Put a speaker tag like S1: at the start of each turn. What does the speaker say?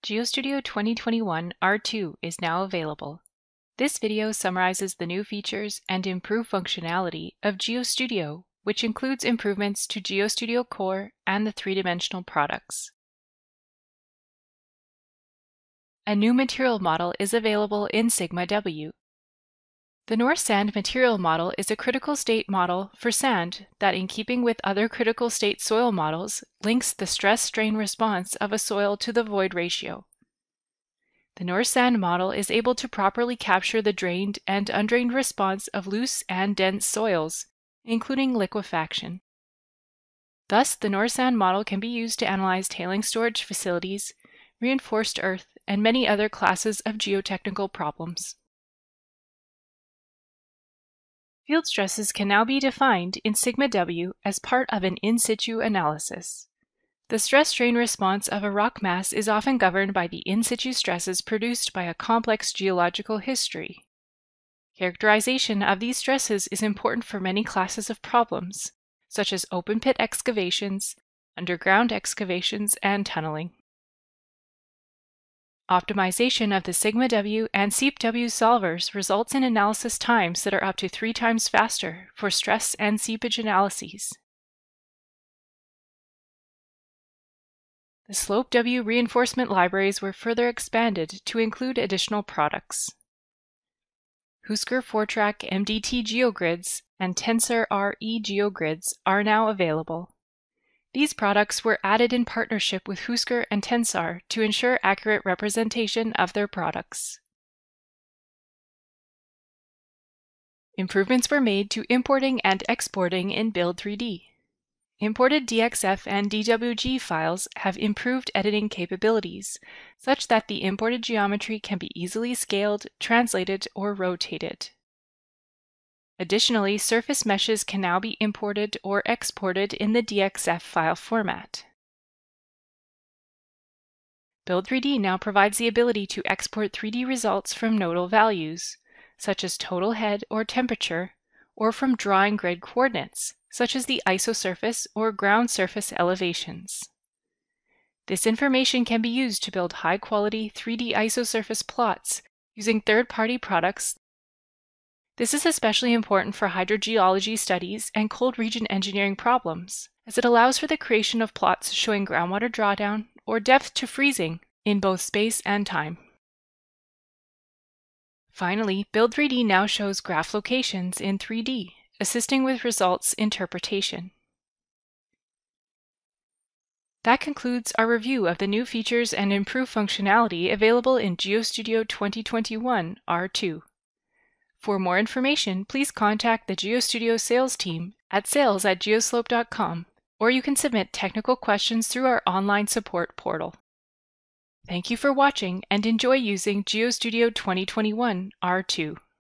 S1: GeoStudio 2021 R2 is now available. This video summarizes the new features and improved functionality of GeoStudio, which includes improvements to GeoStudio Core and the three-dimensional products. A new material model is available in Sigma W. The North Sand material model is a critical state model for sand that, in keeping with other critical state soil models, links the stress-strain response of a soil to the void ratio. The North Sand model is able to properly capture the drained and undrained response of loose and dense soils, including liquefaction. Thus, the North Sand model can be used to analyze tailing storage facilities, reinforced earth, and many other classes of geotechnical problems. Field stresses can now be defined in Sigma W as part of an in-situ analysis. The stress-strain response of a rock mass is often governed by the in-situ stresses produced by a complex geological history. Characterization of these stresses is important for many classes of problems, such as open-pit excavations, underground excavations, and tunneling. Optimization of the Sigma W and Seep W solvers results in analysis times that are up to 3 times faster for stress and seepage analyses. The Slope W reinforcement libraries were further expanded to include additional products. Husker 4-track MDT geogrids and Tensor RE geogrids are now available. These products were added in partnership with Husker and Tensor to ensure accurate representation of their products. Improvements were made to importing and exporting in Build3D. Imported DXF and DWG files have improved editing capabilities, such that the imported geometry can be easily scaled, translated, or rotated. Additionally, surface meshes can now be imported or exported in the DXF file format. Build3D now provides the ability to export 3D results from nodal values, such as total head or temperature, or from drawing grid coordinates, such as the isosurface or ground surface elevations. This information can be used to build high-quality 3D isosurface plots using third-party products. This is especially important for hydrogeology studies and cold region engineering problems, as it allows for the creation of plots showing groundwater drawdown or depth to freezing in both space and time. Finally, Build3D now shows graph locations in 3D, assisting with results interpretation. That concludes our review of the new features and improved functionality available in GeoStudio 2021 R2. For more information, please contact the GeoStudio sales team at sales@geoslope.com, or you can submit technical questions through our online support portal. Thank you for watching and enjoy using GeoStudio 2021 R2.